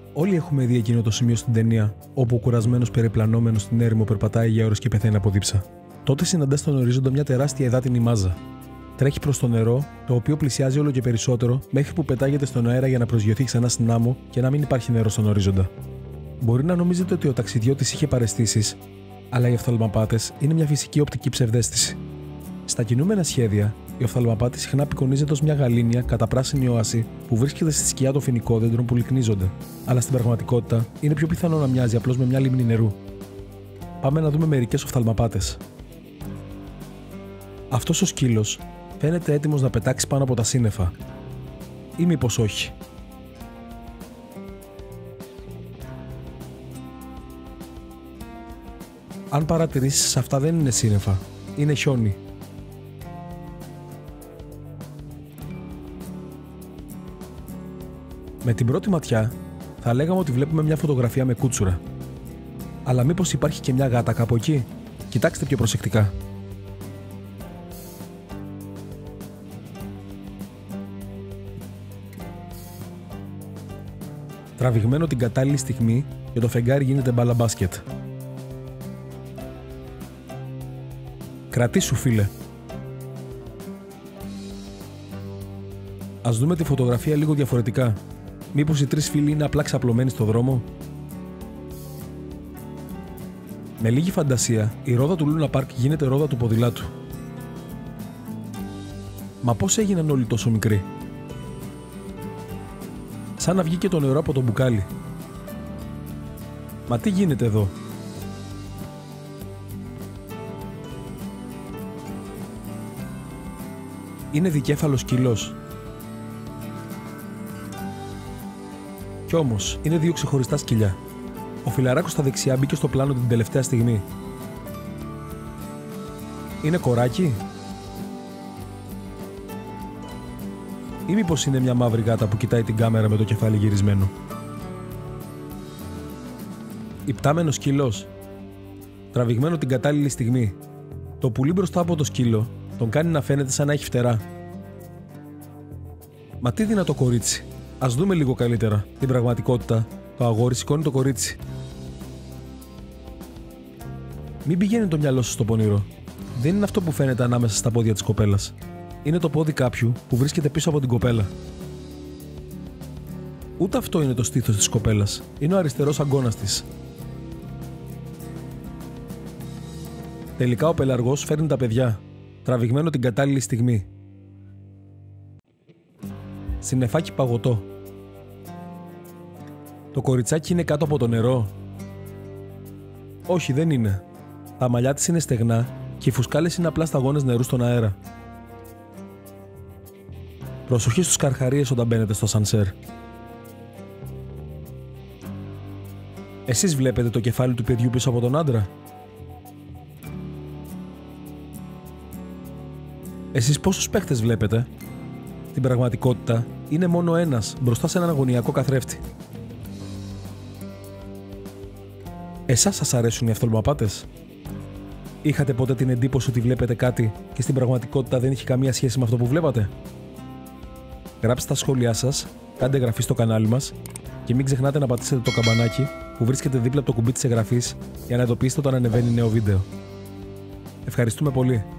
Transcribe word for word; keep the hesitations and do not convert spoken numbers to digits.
Όλοι έχουμε δει εκείνο το σημείο στην ταινία, όπου ο κουρασμένος περιπλανόμενος στην έρημο περπατάει για ώρες και πεθαίνει από δίψα. Τότε συναντά στον ορίζοντα μια τεράστια υδάτινη μάζα. Τρέχει προς το νερό, το οποίο πλησιάζει όλο και περισσότερο, μέχρι που πετάγεται στον αέρα για να προσγειωθεί ξανά στην άμμο και να μην υπάρχει νερό στον ορίζοντα. Μπορεί να νομίζετε ότι ο ταξιδιώτης είχε παραισθήσεις, αλλά οι οφθαλμαπάτες είναι μια φυσική οπτική ψευδαίσθηση. Στα κινούμενα σχέδια, η οφθαλμαπάτη συχνά απεικονίζεται ως μια γαλήνια κατά πράσινη όαση που βρίσκεται στη σκιά των φοινικόδεντρων που λυκνίζονται, αλλά στην πραγματικότητα είναι πιο πιθανό να μοιάζει απλώς με μια λίμνη νερού. Πάμε να δούμε μερικές οφθαλμαπάτες. Αυτός ο σκύλος φαίνεται έτοιμος να πετάξει πάνω από τα σύννεφα. Ή μήπως όχι. Αν παρατηρήσεις, αυτά δεν είναι σύννεφα, είναι χιόνι. Με την πρώτη ματιά θα λέγαμε ότι βλέπουμε μια φωτογραφία με κούτσουρα. Αλλά μήπως υπάρχει και μια γάτα κάπου εκεί? Κοιτάξτε πιο προσεκτικά. Τραβηγμένο την κατάλληλη στιγμή και το φεγγάρι γίνεται μπάλα μπάσκετ. Κρατήσου, φίλε. Ας δούμε τη φωτογραφία λίγο διαφορετικά. Μήπως οι τρεις φίλοι είναι απλά ξαπλωμένοι στο δρόμο? Με λίγη φαντασία, η ρόδα του Λούνα Πάρκ γίνεται ρόδα του ποδηλάτου. Μα πώς έγιναν όλοι τόσο μικροί? Σαν να βγήκε το νερό από το μπουκάλι. Μα τι γίνεται εδώ? Είναι δικέφαλος σκυλός. Κι όμως, είναι δύο ξεχωριστά σκυλιά. Ο φιλαράκος στα δεξιά μπήκε στο πλάνο την τελευταία στιγμή. Είναι κοράκι? Ή μήπως είναι μια μαύρη γάτα που κοιτάει την κάμερα με το κεφάλι γυρισμένο? Υπτάμενος σκύλος. Τραβηγμένο την κατάλληλη στιγμή. Το πουλί μπροστά από το σκύλο τον κάνει να φαίνεται σαν να έχει φτερά. Μα τι δυνατό κορίτσι. Ας δούμε λίγο καλύτερα την πραγματικότητα. Το αγόρι σηκώνει το κορίτσι. Μην πηγαίνει το μυαλό σου στο πονηρό. Δεν είναι αυτό που φαίνεται ανάμεσα στα πόδια της κοπέλας. Είναι το πόδι κάποιου που βρίσκεται πίσω από την κοπέλα. Ούτε αυτό είναι το στήθος της κοπέλας. Είναι ο αριστερός αγκώνας της. Τελικά ο πελαργός φέρνει τα παιδιά, τραβηγμένο την κατάλληλη στιγμή. Συννεφάκι παγωτό. Το κοριτσάκι είναι κάτω από το νερό? Όχι, δεν είναι. Τα μαλλιά της είναι στεγνά και οι φουσκάλες είναι απλά σταγόνες νερού στον αέρα. Προσοχή στους καρχαρίες όταν μπαίνετε στο σανσέρ. Εσείς βλέπετε το κεφάλι του παιδιού πίσω από τον άντρα? Εσείς πόσους παίχτες βλέπετε? Στην πραγματικότητα είναι μόνο ένας μπροστά σε έναν αγωνιακό καθρέφτη. Εσάς σας αρέσουν οι οφθαλμαπάτες? Είχατε ποτέ την εντύπωση ότι βλέπετε κάτι και στην πραγματικότητα δεν έχει καμία σχέση με αυτό που βλέπατε? Γράψτε τα σχόλιά σας, κάντε εγγραφή στο κανάλι μας και μην ξεχνάτε να πατήσετε το καμπανάκι που βρίσκεται δίπλα από το κουμπί της εγγραφής για να ειδοποιήσετε όταν ανεβαίνει νέο βίντεο. Ευχαριστούμε πολύ!